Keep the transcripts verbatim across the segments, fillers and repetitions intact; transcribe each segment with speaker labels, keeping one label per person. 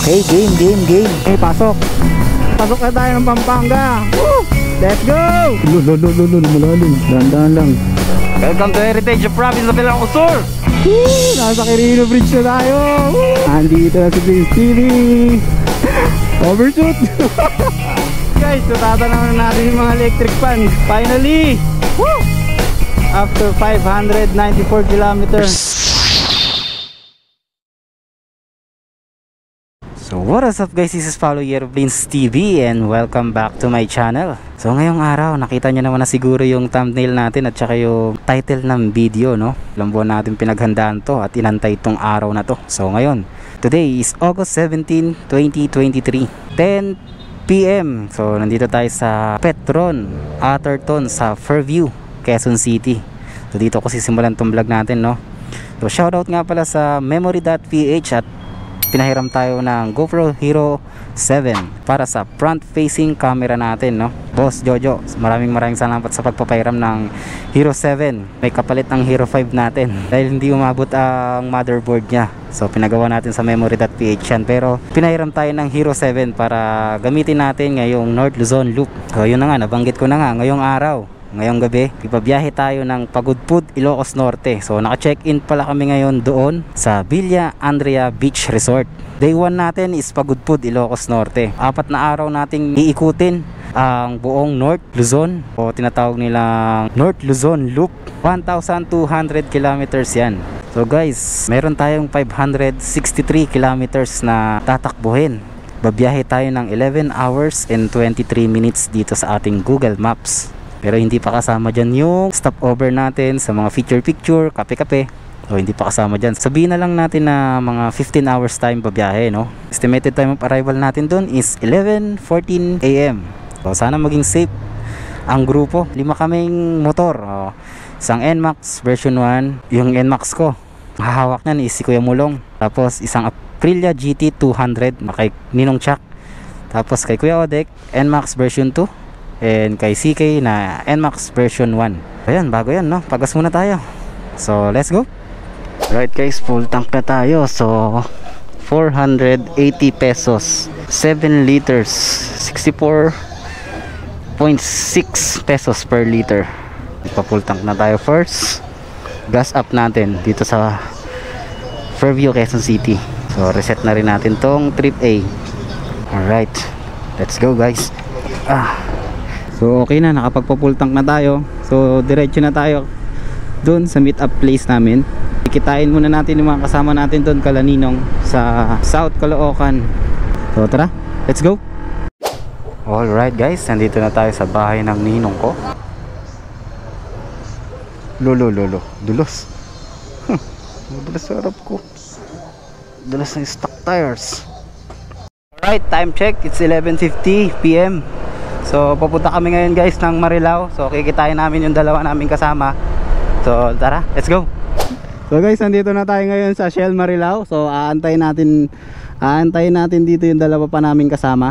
Speaker 1: Okay, game, game, game. Okay, pasok. Pasok na tayo ng Pampanga. Woo! Let's go! Lulo, lulo, lulo, malalim. Dahan-dahan lang. Welcome to Heritage Province of Ilocos Sur. Woo! Nasa Quirino Bridge na tayo. Woo! Andito na si Prince T V. Overshoot. Guys, natatanaw na natin yung mga electric fan. Finally! Woo! After five hundred ninety-four kilometers. So what is up guys, this is Paulo Aeroplanes T V and welcome back to my channel. So ngayong araw, nakita nyo naman na siguro yung thumbnail natin at saka yung title ng video, no? Ilang buwan natin pinaghandaan to at inantay itong araw na to. So ngayon, today is August seventeenth, twenty twenty-three, ten p m So nandito tayo sa Petron, Atherton sa Fairview, Quezon City. So dito ko sisimulan tong vlog natin, no? So shoutout nga pala sa memory dot p h at pinahiram tayo ng GoPro Hero seven para sa front facing camera natin, no? Boss Jojo, maraming maraming salamat sa pagpapahiram ng Hero seven. May kapalit ng Hero five natin dahil hindi umabot ang motherboard niya. So pinagawa natin sa memory dot p h yan, pero pinahiram tayo ng Hero seven para gamitin natin ngayong North Luzon Loop. So yun na nga, nabanggit ko na nga, ngayong araw, ngayong gabi, ipabiyahe tayo ng Pagudpud, Ilocos Norte. So naka-check-in pala kami ngayon doon sa Villa Andrea Beach Resort. Day one natin is Pagudpud, Ilocos Norte. Apat na araw nating iikutin ang buong North Luzon o tinatawag nilang North Luzon Loop. one thousand two hundred kilometers yan. So guys, meron tayong five hundred sixty-three kilometers na tatakbuhin. Babiyahe tayo ng eleven hours and twenty-three minutes dito sa ating Google Maps. Pero hindi pa kasama dyan yung stopover natin sa mga feature picture, kape-kape. So hindi pa kasama dyan. Sabihin na lang natin na mga fifteen hours time babiyahe, no? Estimated time of arrival natin dun is eleven fourteen a m So sana maging safe ang grupo. Lima kaming motor. Oh, isang N MAX version one. Yung N MAX ko, hahawak niyan is si Kuya Mulong. Tapos isang Aprilia G T two hundred kay Ninong Chuck. Tapos kay Kuya Odek, N MAX version two. And kay C K na N MAX version one. Ayan, bago yan, no? Pagas muna tayo. So let's go. Right guys, full tank na tayo. So four hundred eighty pesos, seven liters, sixty-four point six pesos per liter. Ipa full tank na tayo first. Gas up natin dito sa Fairview, Quezon City. So reset na rin natin tong trip A. Alright, let's go guys. Ah, so okay na, nakapagpa-full tank na tayo. So diretso na tayo dun sa meet up place namin. Ikitain muna natin yung mga kasama natin dun kala Ninong sa South Caloocan. So tara, let's go. Alright guys, nandito na tayo sa bahay ng Ninong ko. Lolo lolo, dulos. Huh, dulos sa harap ko. Dulos ng stock tires. Alright, time check, it's eleven fifty p m So papunta kami ngayon guys ng Marilao. So kikitain namin yung dalawa naming kasama. So tara, let's go. So guys, nandito na tayo ngayon sa Shell Marilao. So aantayin natin aantayin natin dito yung dalawa pa naming kasama.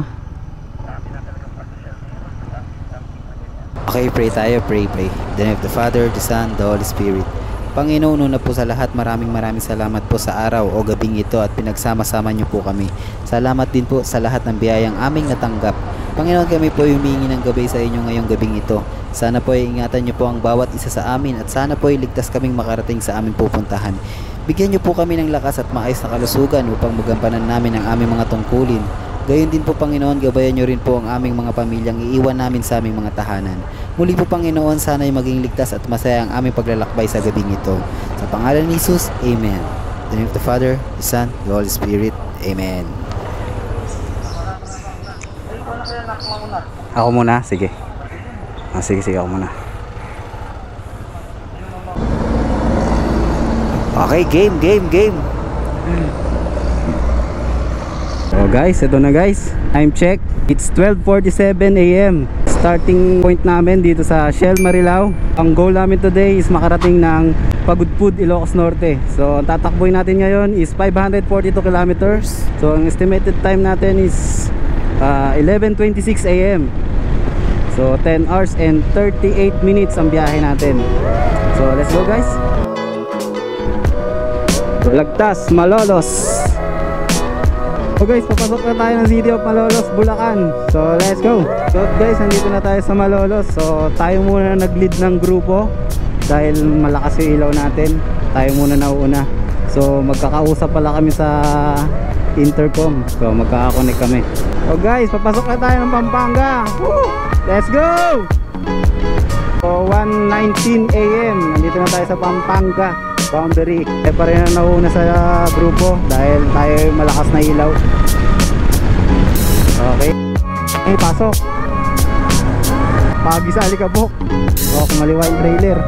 Speaker 2: Okay, pray tayo, pray, pray. In the name of the Father, the Son, the Holy Spirit. Panginoon, una po sa lahat, maraming maraming salamat po sa araw o gabing ito at pinagsama-sama niyo po kami. Salamat din po sa lahat ng biyayang aming natanggap. Panginoon, kami po humingi ng gabay sa inyo ngayong gabing ito. Sana po ay ingatan niyo po ang bawat isa sa amin at sana po ay ligtas kaming makarating sa aming pupuntahan. Bigyan niyo po kami ng lakas at maayos na kalusugan upang magampanan namin ang aming mga tungkulin. Gayon din po Panginoon, gabayan niyo rin po ang aming mga pamilyang iiwan namin sa aming mga tahanan. Muli po Panginoon, sana ay maging ligtas at masaya ang aming paglalakbay sa gabing ito. Sa pangalan ni Jesus, Amen. In the name of the Father, the Son, the Holy Spirit, Amen.
Speaker 1: Ako muna, sige. Ah, sige, sige, ako muna.
Speaker 2: Okay, game, game, game.
Speaker 1: So guys, ito na guys. Time check. It's twelve forty-seven a m Starting point namin dito sa Shell Marilao. Ang goal namin today is makarating ng Pagudpud, Ilocos Norte. So ang tatakboy natin ngayon is five hundred forty-two kilometers. So ang estimated time natin is uh, eleven twenty-six a m So ten hours and thirty-eight minutes ang biyahe natin. So let's go guys. Lagtas, Malolos. So guys, papasok na tayo ng City of Malolos, Bulacan. So let's go. So guys, nandito na tayo sa Malolos. So tayo muna nag-lead ng grupo dahil malakas yung ilaw natin. Tayo muna nauuna. So magkakausap pala kami sa intercom. So magkakakonek kami. So guys, papasok na tayo ng Pampanga. Woo! Let's go! So one nineteen A M nandito na tayo sa Pampanga boundary. Eh pa rin na nauna sa grupo dahil tayo malakas na ilaw. Okay. Eh pasok. Pagi sa Alikabok. O kumaliwa yung trailer.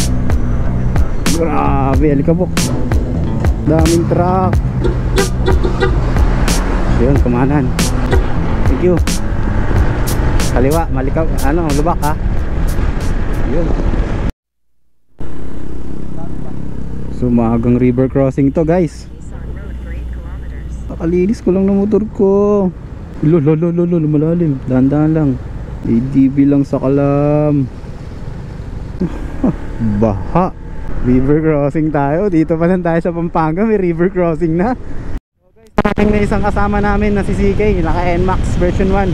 Speaker 1: Grabe Alikabok. Daming truck. Yun, kumanan. Thank you. Kaliwa, malikaw. Ano, lubak ha. Yun. So maagang river crossing to guys. Nakalinis ko lang ng motor ko. Lolo lolo lolo malalim. Dahan-dahan lang. A D B lang sa kalam. Baha. River crossing tayo. Dito pa lang tayo sa Pampanga. May river crossing na. So guys, natin na isang kasama namin na si C K. Naka N MAX version one.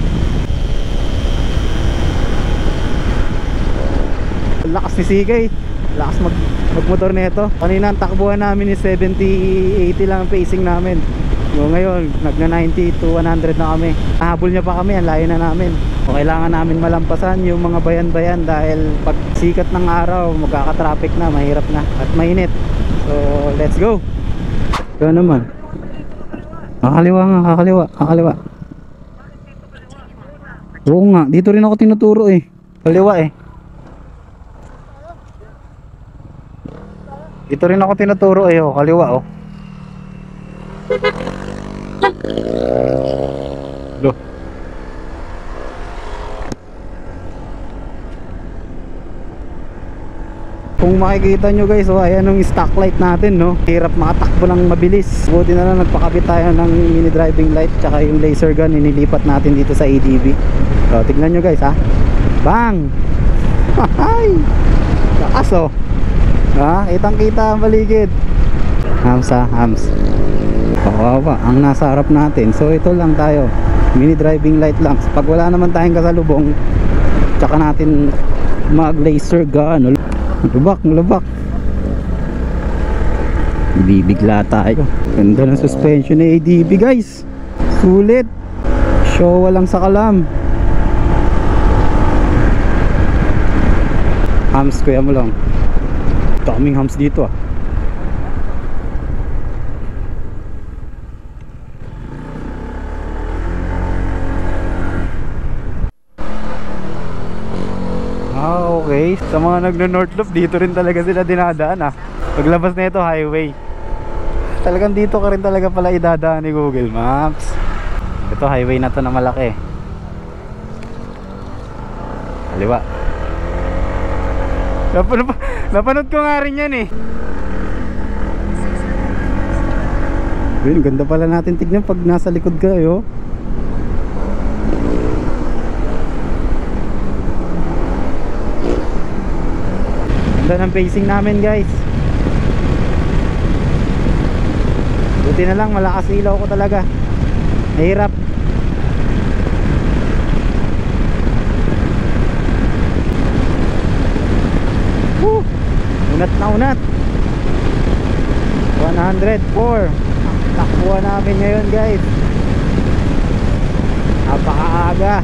Speaker 1: Lakas ni C K. Lakas mag magmotor nito. Kanina ang takbuhan namin is seventy eighty lang ang pacing namin. So ngayon nagna ninety to one hundred na kami. Nahabol niya pa kami, ang layo na namin. So kailangan namin malampasan yung mga bayan-bayan dahil pag sikat ng araw magkaka-traffic na, mahirap na at mainit. So let's go. Ito naman. Kakaliwa nga, kakaliwa, kakaliwa. Oo nga, dito rin ako tinuturo eh. Kaliwa eh. Dito rin ako tinuturo eh, oh, kaliwa oh. Loh. Kung makikita nyo guys, oh, ayan yung stock light natin, no. Hirap makatakbo ng mabilis. Buti na lang nagpakabit tayo ng mini driving light tsaka yung laser gun, inilipat natin dito sa A D B. So, tignan nyo guys ha. Bang! Hay! Lakas oh. Ha, kitang kita ang paligid. Hams ha, hams. Kawawa ang nasa harap natin. So ito lang tayo, mini driving light lang. Pag wala naman tayong kasalubong, tsaka natin mag laser gun. Lubak, lubak. Bibigla tayo. Ganda ng suspension ng A D B guys. Sulit. Show walang sa kalam. Hams kuya mo lang. Daming hams dito ah. Ah okay. Sa mga nagno-north loop dito rin talaga sila dinadaan ah. Paglabas na ito highway. Talagang dito ka rin talaga pala idadaan ni Google Maps. Ito highway na to na malaki. Kaliwa. Napanood, napanood ko nga rin yan eh. Ayun, ganda pala natin tignan pag nasa likod kayo. Ganda ng pacing namin guys. Buti na lang malakas ilaw ko talaga. Mahirap. Unat na unat. one hundred four. Takbuhan namin ngayon guys. Napakaaga.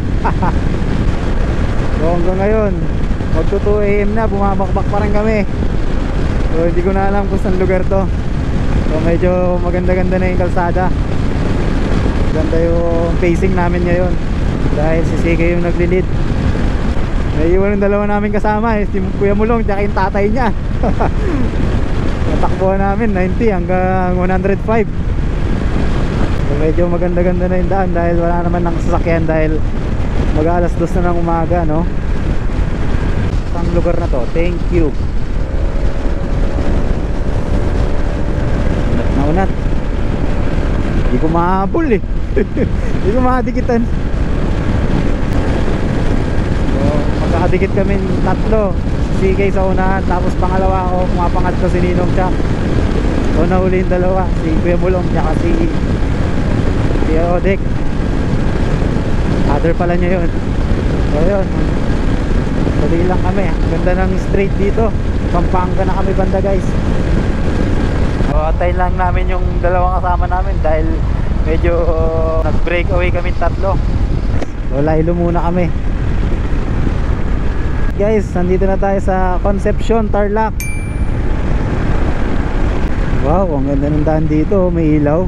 Speaker 1: So hanggang ngayon magto two A M na, bumabakbak pa rin kami. So hindi ko na alam kung saan lugar to. So medyo maganda-ganda na yung kalsada. Ganda yung pacing namin ngayon dahil si Sige yung naglilid. Naiiwan yung dalawa namin kasama eh, si Kuya Mulong tsaka yung tatay niya. Natakbuhan namin ninety hanggang one hundred five. So medyo maganda-ganda na yung daan dahil wala naman ng sasakyan dahil mag alas dos na ng umaga, no? Saan lugar na to? Thank you. Unat na unat. Hindi ko mahabol eh. Hindi ko makadikitan. Magkakadikit kami tatlo. Si K sa unahan, tapos pangalawa ako, pumapangatlo si Ninong Chuck. So nahuli yung dalawa, si Kuya Mulong tsaka si si Kuya Odek. Other pala niya yun. So yun, dali lang kami. Ganda ng street dito. Pampanga na kami banda guys. So antayin lang namin yung dalawang kasama namin dahil medyo uh, nag break away kami tatlo. So lailo muna kami. Guys, nandito na tayo sa Concepcion, Tarlac. Wow, ang ganda ng daan dito. May ilaw.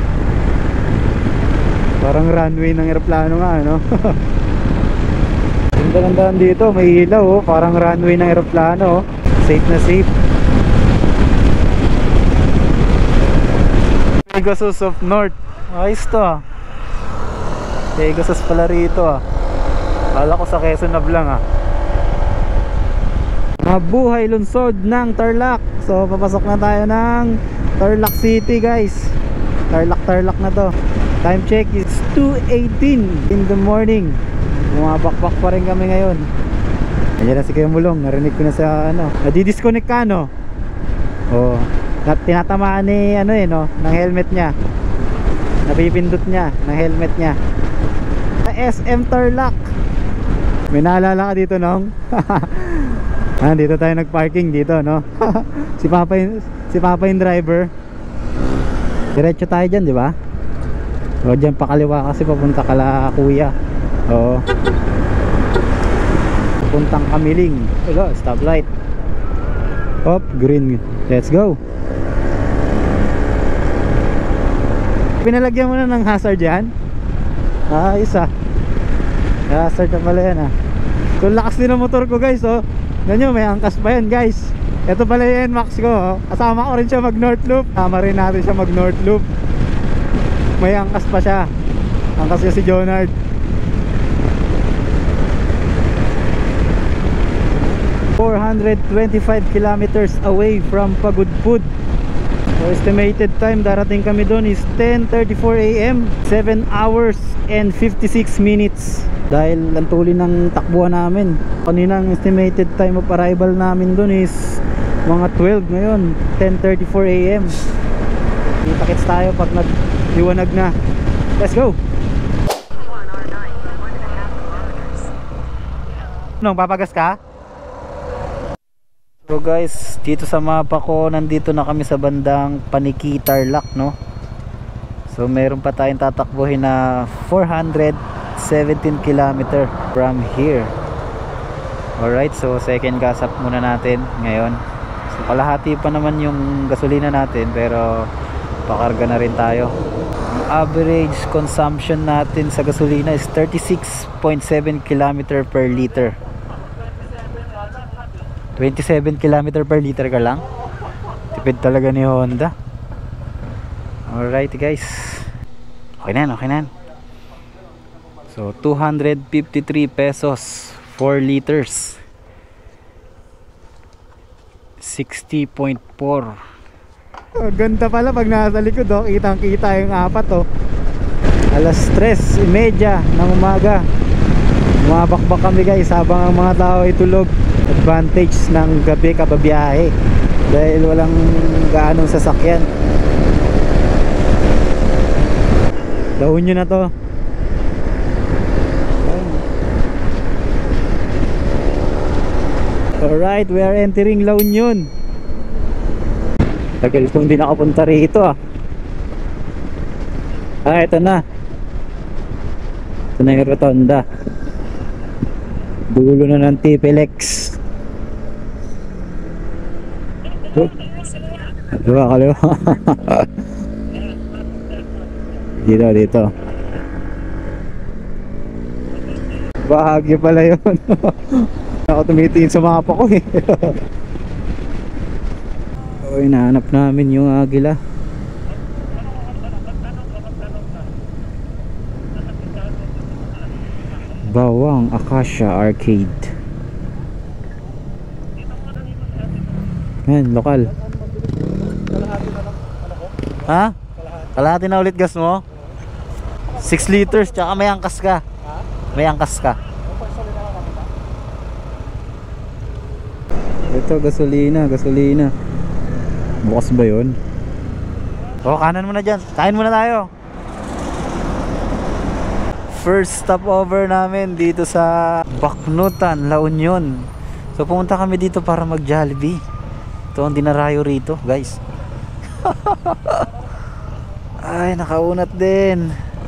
Speaker 1: Parang runway ng eroplano nga, no? Ganda ng daan dito. May ilaw, oh. Parang runway ng eroplano, oh. Safe na safe. Pegasus of North. Ayos to, ah. Pegasus pala rito, ah. Kala ko sa Quezon na lang, ah. Mabuhay lungsod ng Tarlac. So papasok na tayo ng Tarlac City guys. Tarlac Tarlac na to. Time check is two eighteen in the morning. Bumabakbak pa rin kami ngayon. Ayan na si Kuya Mulong. Narinig ko na sa ano. Nadi-disconnect ka no? Oh, tinatamaan ni ano eh no, ng helmet niya. Napipindot niya ng helmet niya. S M Tarlac. May naalala ka dito nong? Ah, dito tayo nagparking dito, no? si Papa yung, si Papa yung driver. Diretso tayo dyan, di ba? O, dyan pakaliwa kasi papunta kala Kuya. Oo. Puntang Kamiling. Hello, stoplight. Hop, green. Let's go. Pinalagyan mo na ng hazard yan? Ah, isa. Hazard na pala yan, ah. So, lakas din ang motor ko, guys, oh. Ganyan, may angkas pa yan guys. Ito pala yung N MAX ko, oh. Kasama ko rin siya mag North Loop. Kasama rin natin siya mag North Loop. May angkas pa siya. Angkas niya si Jonard. four hundred twenty-five kilometers away from Pagudpud. So estimated time darating kami doon is ten thirty-four A M seven hours and fifty-six minutes. Dahil ang tuloy ng takbuhan namin. Kanina ang estimated time of arrival namin doon is mga twelve, ngayon ten thirty-four A M Kita-kits tayo pag nag-iwanag na. Let's go! Nung papagas ka? So guys, dito sa mapa ko, nandito na kami sa bandang Paniki, Tarlac, no? So meron pa tayong tatakbuhin na four hundred seventeen kilometer from here. Alright, so second gas up muna natin ngayon. So kalahati pa naman yung gasolina natin, pero pakarga na rin tayo. Ang average consumption natin sa gasolina is thirty-six point seven kilometer per liter. twenty-seven kilometer per liter ka lang. Tipid talaga ni Honda. Alright guys, okay na, okay na. So two hundred fifty-three pesos, four liters, sixty point four. Oh, ganda pala pag nasa likod, oh. Kitang kita yung apat, oh. Alas tres imedya ng umaga. Bumabakbak kami guys habang ang mga tao ay tulog. Advantage ng gabi kababiyahe dahil walang gaanong sasakyan. Daon nyo na to. Alright, we are entering La Union. Tagal kong hindi nakapunta rito, ah. Ah, ito na. Ito na yung rotonda. Dulo na ng T P L X. Kaliwa, kaliwa. Dito, dito. Bahagi pala yun. Ako tumitingin sa mapa ko eh. O, hinahanap namin yung agila. Bawang Acacia Arcade. Yan, lokal. Ha? Kalahati na ulit gas mo? six liters, tsaka may angkas ka. May angkas ka. Ito, gasolina, gasolina. Bukas ba yun? O, kanan muna dyan. Kain muna tayo. First stopover namin dito sa Bacnutan, La Union. So pumunta kami dito para mag Jollibee. Ito ang dinarayo rito, guys. Ay, nakaunat din.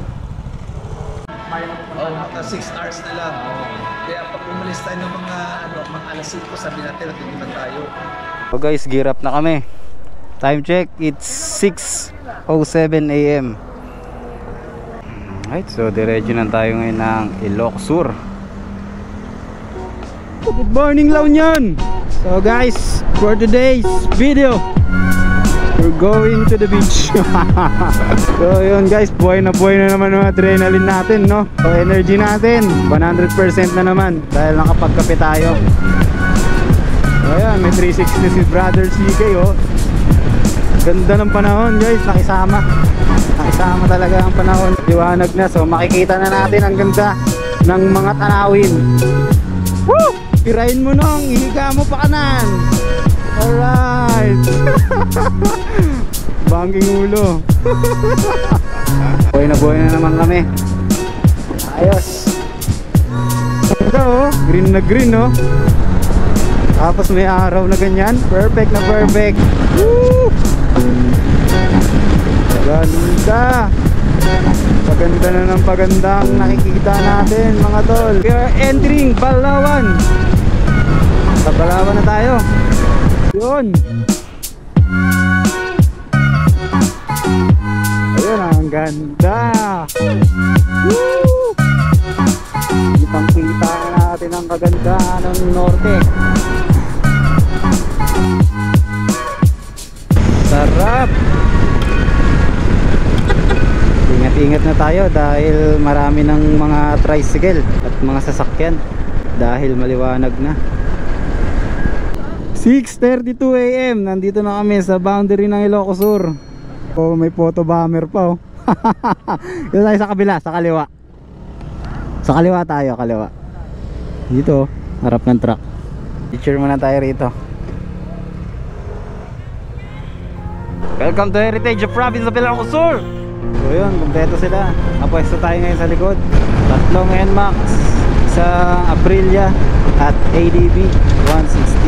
Speaker 3: Oh, mga six hours na lang. Kaya pag umalis tayo ng mga ano, mga alas singko, sabi natin natitipan tayo.
Speaker 1: So guys, gear up na kami. Time check, it's six oh seven A M Alright, so diretso na tayo ngayon ng Ilocos Sur. Good morning, La Union! So guys, for today's video, we're going to the beach. So yun guys, buhay na buhay na naman yung adrenaline natin, no? So energy natin, one hundred percent na naman dahil nakapagkape tayo. So ayan, may three sixty si Brother C K, oh. Ganda ng panahon guys, nakisama. Nakisama talaga ang panahon. Liwanag na, so makikita na natin ang ganda ng mga tanawin. Woo! Pirain mo nung, ihiga mo pa kanan. Alright. Bangking ulo. Buhay na buhay na naman kami. Ayos. Ito oh, green na green oh. Tapos may araw na ganyan. Perfect na perfect. Woo! Ganda. Paganda na ng pagandang nakikita natin mga tol. We are entering Balawan. Sa Balawan na tayo. Yun. Ayun, ang ganda. Woo! Kitang kita natin ang kagandahan ng norte. Sarap. Ingat-ingat na tayo dahil marami ng mga tricycle at mga sasakyan dahil maliwanag na. Six thirty-two A M Nandito na kami sa boundary ng Ilocos Sur. Oh, may photo bomber pa oh. Dito tayo sa kabila, sa kaliwa. Sa kaliwa tayo, kaliwa. Dito, harap ng truck. Picture muna tayo rito. Welcome to Heritage of Province of Ilocos Sur. So yun, kumpleto sila. Napwesto tayo ngayon sa likod. Tatlong N MAX, isang Aprilia at A D B one sixty.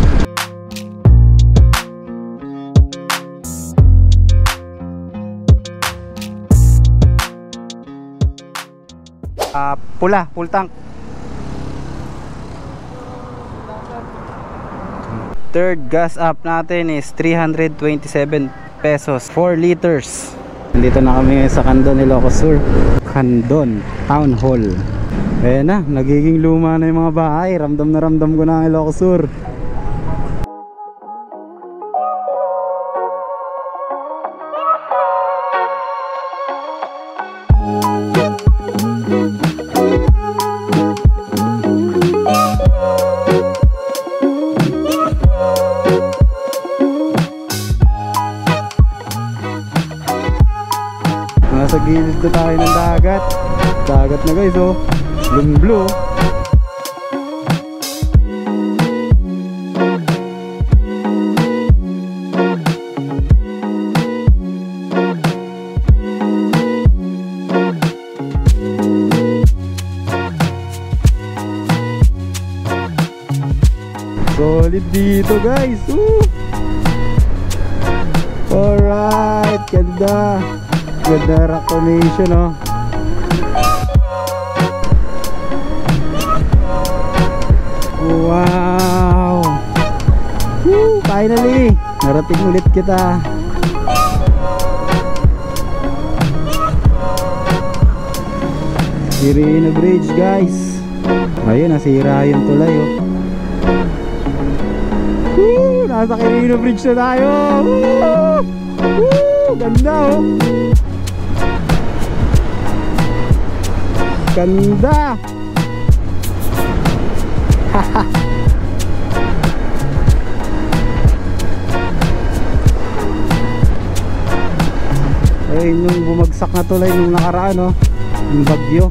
Speaker 1: Uh, pula, full tank. Third gas up natin is three hundred twenty-seven pesos, four liters. Nandito na kami sa Candon, Ilocos Sur. Candon Town Hall. Ayan na, nagiging luma na yung mga bahay. Ramdam na ramdam ko na ang Ilocos Sur. Nasa gilid na tayo ng dagat. Dagat na guys oh. Blue-blue. Solid dito guys. Woo! Alright, ganda. Ganda rock formation oh. Wow. Woo, finally narating ulit kita. Quirino Bridge guys. Ayun, nasira yung tulay oh. Woo, nasa Quirino Bridge na tayo. Woo! Woo, ganda oh. Ganda. Ay, nung bumagsak na tulay nung nakaraan oh, yung bagyo.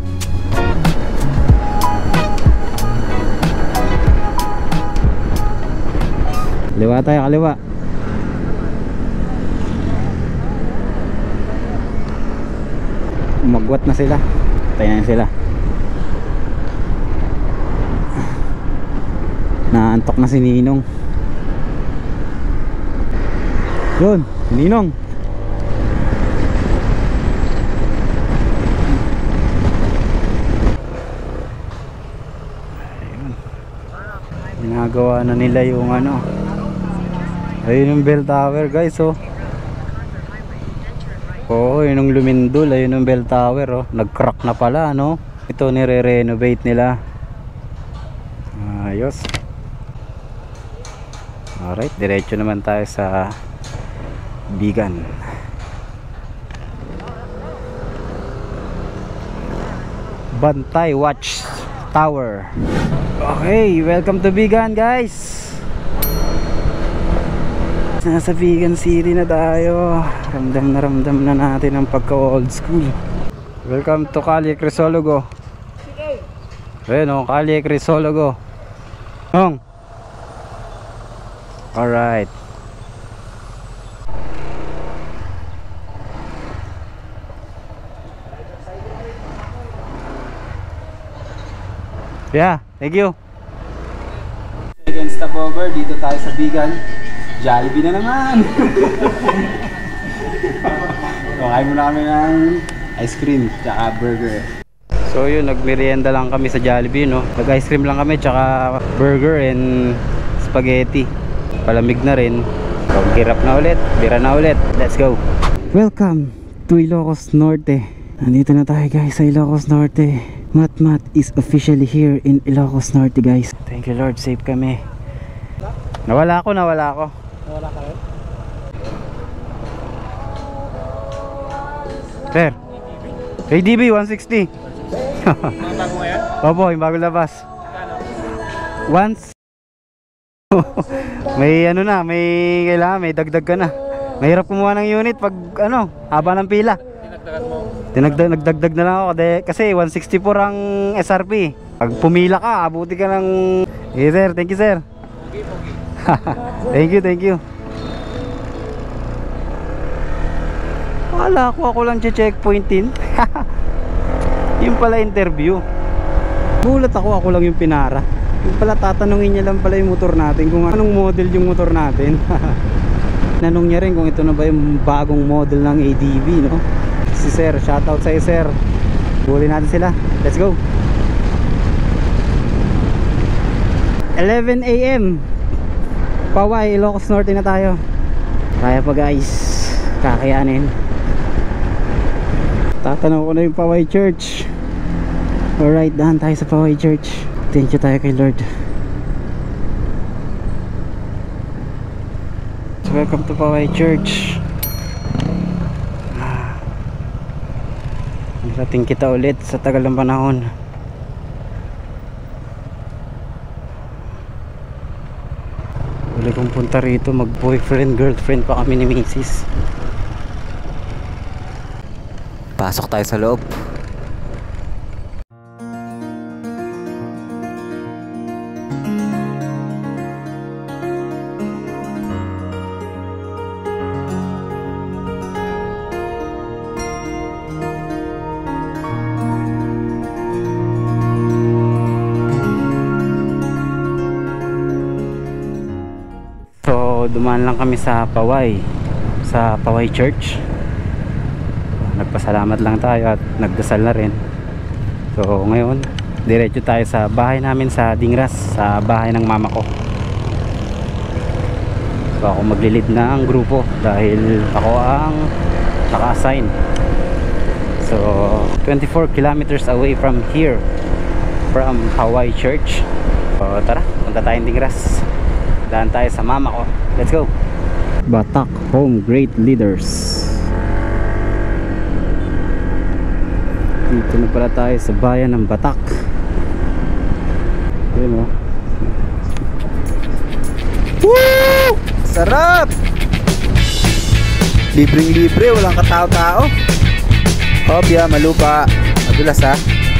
Speaker 1: Kaliwa tayo, kaliwa. Umagwat na sila. Tayo na sila. Naantok na si Ninong. Yun, si Ninong. Ginagawa na nila yung ano. Ayun yung bell tower guys, oh. Oo, yun yung lumindol. Ayun yung bell tower, oh. Nag-crack na pala, no. Ito nire-renovate nila. Ayos. Alright, diretso naman tayo sa Bigan. Bantay Watch Tower. Okay, welcome to Bigan guys. Nasa Bigan City na tayo. Ramdam na ramdam na natin ang pagka old school. Welcome to Calle Crisologo. Ayun o, Calle Crisologo. Hong. Alright. Yeah, thank you. Second stopover, dito tayo sa Bigan. Jollibee na naman. Kakain muna kami ng ice cream tsaka burger. So yun, nagmerienda lang kami sa Jollibee, no. Nag-ice cream lang kami tsaka burger and spaghetti. Palamig na rin. So, hirap na ulit, bira na ulit. Let's go. Welcome to Ilocos Norte. Nandito na tayo guys sa Ilocos Norte. Matmat is officially here in Ilocos Norte guys. Thank you Lord, safe kami. Nawala ako, nawala ako.
Speaker 4: Nawala ka rin?
Speaker 1: Sir, A D B one sixty.
Speaker 4: Mga bago ngayon?
Speaker 1: Opo, yung bago labas. Once may ano na, may kailangan, may dagdag ka na. Mahirap kumuha ng unit pag ano, haba ng pila.
Speaker 4: Dinagdagan mo?
Speaker 1: Dinagdag, nagdagdag na lang ako kasi one sixty-four ang S R P. Pag pumila ka, abuti ka ng... Hey sir, thank you sir.
Speaker 4: Pogi, pogi.
Speaker 1: Thank you, thank you. Wala ko, ako lang checkpointin. Yung pala interview. Gulat ako, ako lang yung pinara. Yung pala tatanungin niya lang pala yung motor natin, kung anong model yung motor natin. Nanong niya rin kung ito na ba yung bagong model ng A D B, no? Si sir, shoutout sa'yo sir. Huli natin sila, let's go. eleven A M Paway, Ilocos Norte na tayo. Kaya pa guys, kakayanin. Tatanaw ko na yung Paway Church. Alright, dahan tayo sa Paway Church. Thank you tayo kay Lord. So, welcome to Paway Church. Narating kita ulit sa tagal ng panahon. Uli kong punta rito, mag boyfriend girlfriend pa kami ni Missus.
Speaker 2: Pasok tayo sa loob.
Speaker 1: Dumaan lang kami sa Paway, sa Paway Church. Nagpasalamat lang tayo at nagdasal na rin. So ngayon diretso tayo sa bahay namin sa Dingras, sa bahay ng mama ko. So ako maglilid na ang grupo dahil ako ang naka-assign. So twenty-four kilometers away from here, from Paway Church. So tara, punta tayong Dingras. Daan tayo sa mama ko. Let's go. Batak Home Great Leaders. Dito na pala tayo sa bayan ng Batak. Ayun o.
Speaker 2: Woo! Sarap! Libreng libre, walang katao-tao. Hobya, malupa. Madulas ha.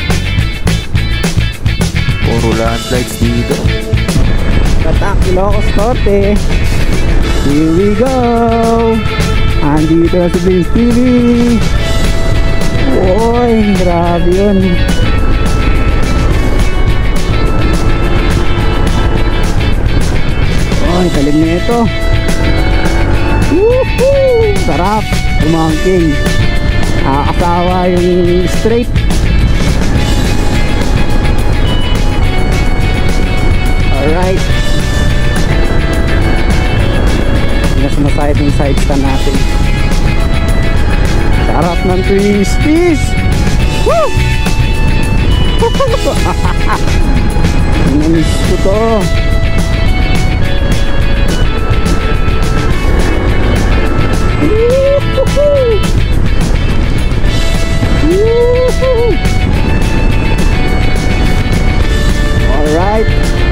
Speaker 2: Puro landlights dito.
Speaker 1: Batak, Ilocos Norte. Here we go. Andito na si Vince T V. Oy. grabe yun. Ay, talim na ito. Woohoo! Sarap umangking. Nakakasawa yung straight. Alright, mas masayad yung side stand natin. Sarap ng twisties. Woo! Namiss ko to. Woo-hoo! Woo-hoo! Alright.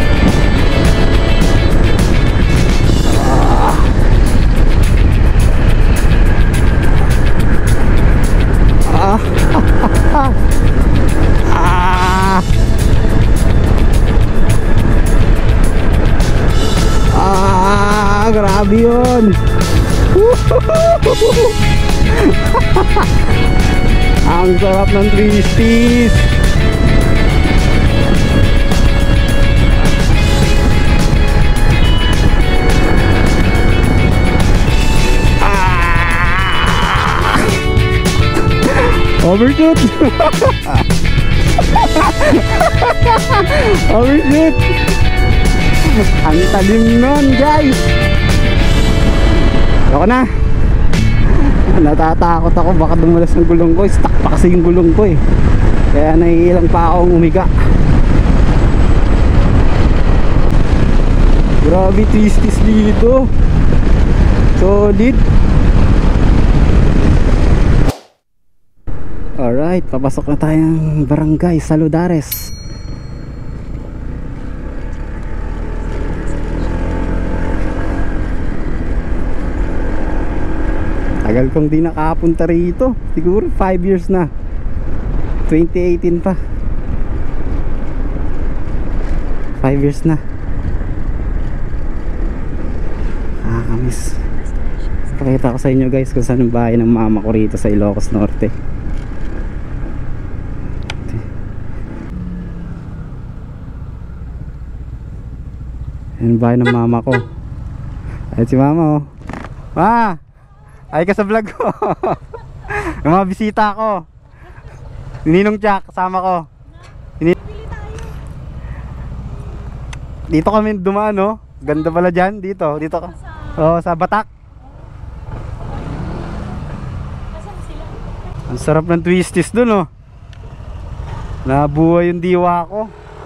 Speaker 1: Ah. Ah. Ah, grabe yun. Ang sarap ng twisties. Overshoot. Overshoot. Ang talim nun, guys. Ako na. Natatakot ako, baka dumulas ng gulong ko. Stuck pa kasi yung gulong ko eh. Kaya naiilang pa akong umiga. Grabe twisties dito. Solid. Alright, papasok na tayong barangay Saludares. Tagal kong di nakapunta rito. Siguro five years na. twenty eighteen pa. five years na. Nakakamiss. Pakita ko sa inyo guys kung saan ang bahay ng mama ko rito sa Ilocos Norte. Yan bahay ng mama ko. Ayun si mama oh. Ma! Ay ka sa vlog ko. Yung mga bisita ko. Ninong Jack, kasama ko. Nin dito kami dumaan no. Ganda pala dyan. Dito, dito ka. Oo, sa Batak. Ang sarap ng twisties dun oh. Nabuhay yung diwa ko.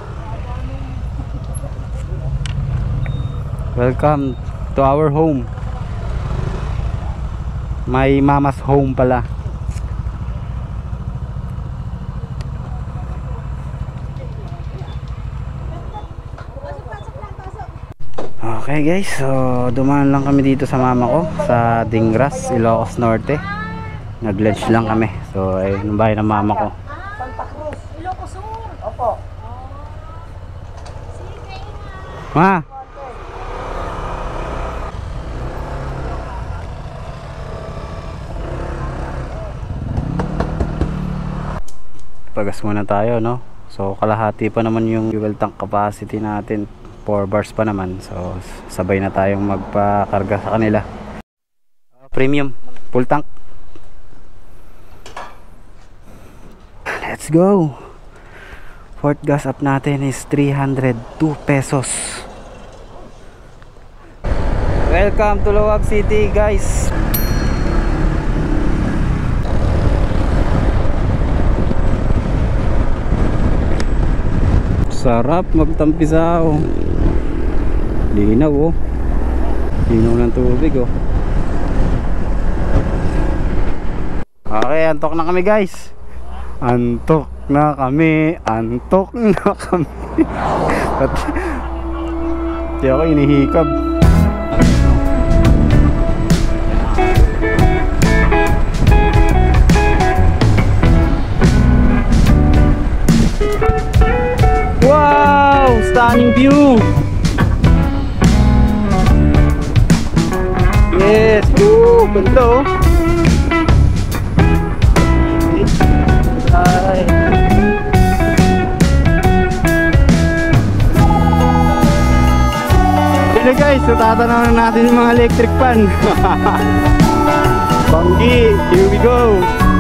Speaker 1: Welcome to our home. My mama's home pala. Okay guys, so dumaan lang kami dito sa mama ko sa Dingras, Ilocos Norte. Nag-lunch lang kami. So ayun ang bahay ng mama ko.
Speaker 5: Santa Cruz, Ilocos Sur. Opo.
Speaker 1: Ma! Pagas muna tayo no. So kalahati pa naman yung fuel tank capacity natin, four bars pa naman. So sabay na tayong magpakarga sa kanila. Premium full tank. Let's go. Fourth gas up natin is three hundred two pesos. Welcome to Loab City guys. Sarap magtampisaw. Linaw oh. Linaw ng tubig oh. Okay, antok na kami guys. Antok na kami. Antok na kami. Di ako inihikab. Wow! Stunning view! Yes! Woo! Ganda oh! Uh, Alright guys, so tatanaw na natin yung mga electric fan. Banggi, here we go.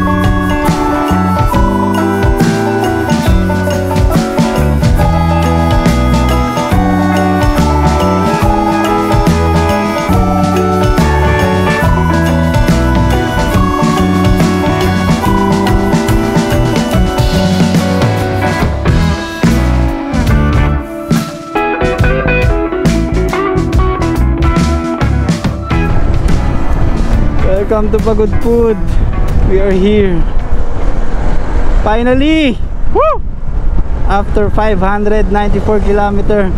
Speaker 1: Welcome to Pagod Food. We are here. Finally! Woo! After five hundred ninety-four kilometer.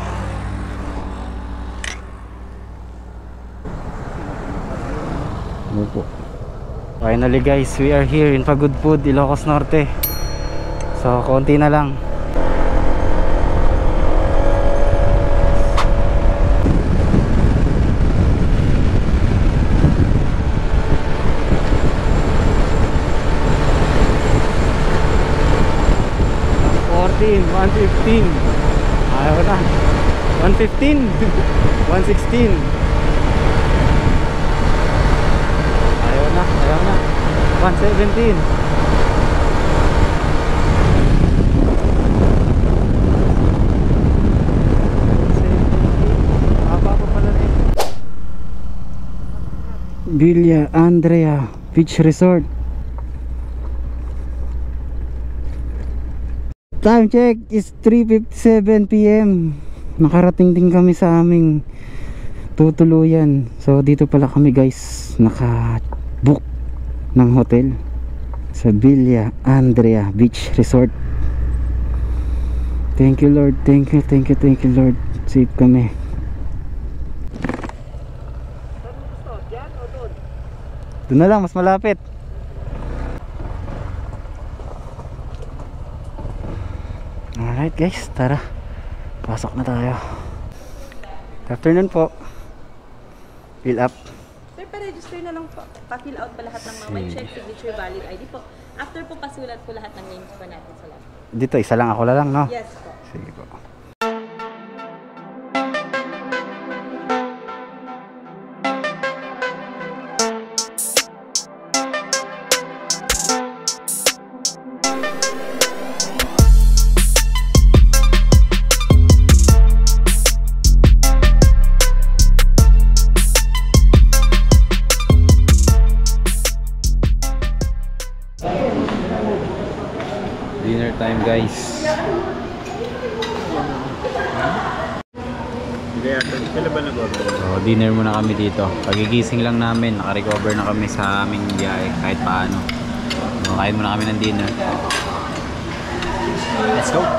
Speaker 1: Finally guys, we are here in Pagod Food, Ilocos Norte. So, konti na lang. one fifteen. Ayaw na. one fifteen. one sixteen. Ayaw na. Ayaw na. one seventeen. Haba pa pala rin. Villa Andrea Beach Resort. Time check is three fifty-seven p m Nakarating din kami sa aming tutuluyan. So dito pala kami guys, naka-book ng hotel sa Villa Andrea Beach Resort. Thank you Lord, thank you, thank you, thank you Lord. Safe kami. Doon na lang, mas malapit. Alright guys, tara. Pasok na tayo. Good afternoon po. Fill up.
Speaker 5: Sir, pa-register na lang po. Pa-fill out pa lahat ng mga may check, signature, valid I D po. After po, pasulat po lahat ng names po natin sa lab.
Speaker 1: Dito, isa lang ako na lang, no?
Speaker 5: Yes po.
Speaker 1: Sige po. Dinner time guys. So, dinner muna kami dito. Pagigising lang namin, naka-recover na kami sa aming biyahe kahit paano. So, kain muna kami ng dinner. Let's go!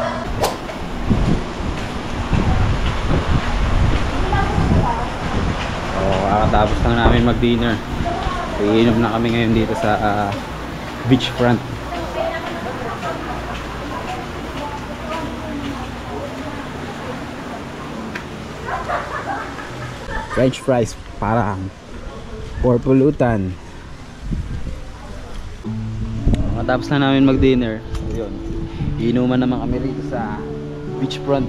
Speaker 1: So, kakatapos lang namin mag-dinner. Iinom na kami ngayon dito sa uh, beachfront. French fries parang for pulutan. Matapos na namin mag dinner, yun, iinuman naman kami rito sa beachfront.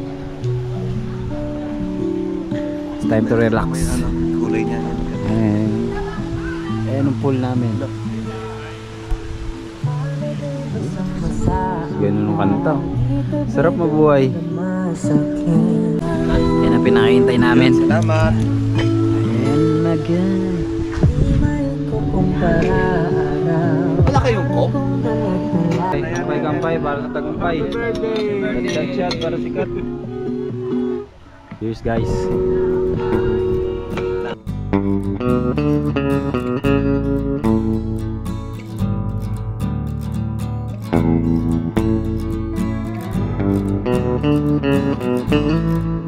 Speaker 1: It's time to relax.
Speaker 3: Kulay niya.
Speaker 1: Ayan, ayan ang pool namin. Ganun ang kanta. Sarap mabuhay. Yan ang pinakahintay namin.
Speaker 3: Salamat.
Speaker 1: And again,
Speaker 3: Wala kayong coke?
Speaker 1: kampay-kampay para sa tagumpay. Shot para sikat. Cheers guys. Thank you.